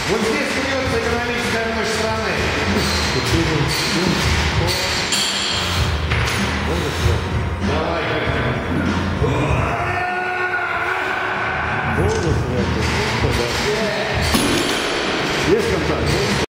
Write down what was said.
Вот здесь бьется экономическая мощь страны. Давай, Есть контакт?